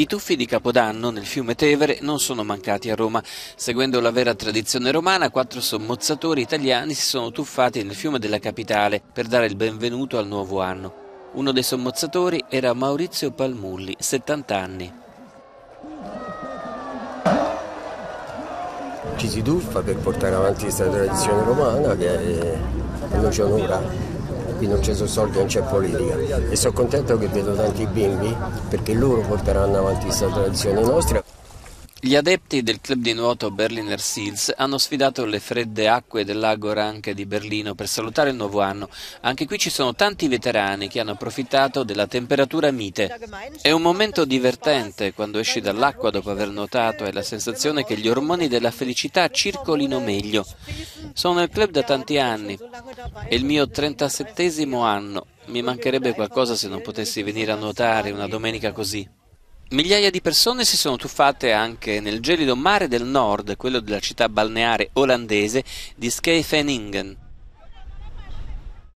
I tuffi di Capodanno nel fiume Tevere non sono mancati a Roma. Seguendo la vera tradizione romana, 4 sommozzatori italiani si sono tuffati nel fiume della capitale per dare il benvenuto al nuovo anno. Uno dei sommozzatori era Maurizio Palmulli, 70 anni. Ci si tuffa per portare avanti questa tradizione romana che non c'è un'ora. Qui non ci sono soldi, non c'è politica e sono contento che vedo tanti bimbi perché loro porteranno avanti questa tradizione nostra. Gli adepti del club di nuoto Berliner Seals hanno sfidato le fredde acque del lago Ranke di Berlino per salutare il nuovo anno. Anche qui ci sono tanti veterani che hanno approfittato della temperatura mite. È un momento divertente quando esci dall'acqua dopo aver nuotato, hai la sensazione che gli ormoni della felicità circolino meglio. Sono nel club da tanti anni, è il mio 37° anno, mi mancherebbe qualcosa se non potessi venire a nuotare una domenica così. Migliaia di persone si sono tuffate anche nel gelido mare del nord, quello della città balneare olandese di Scheveningen.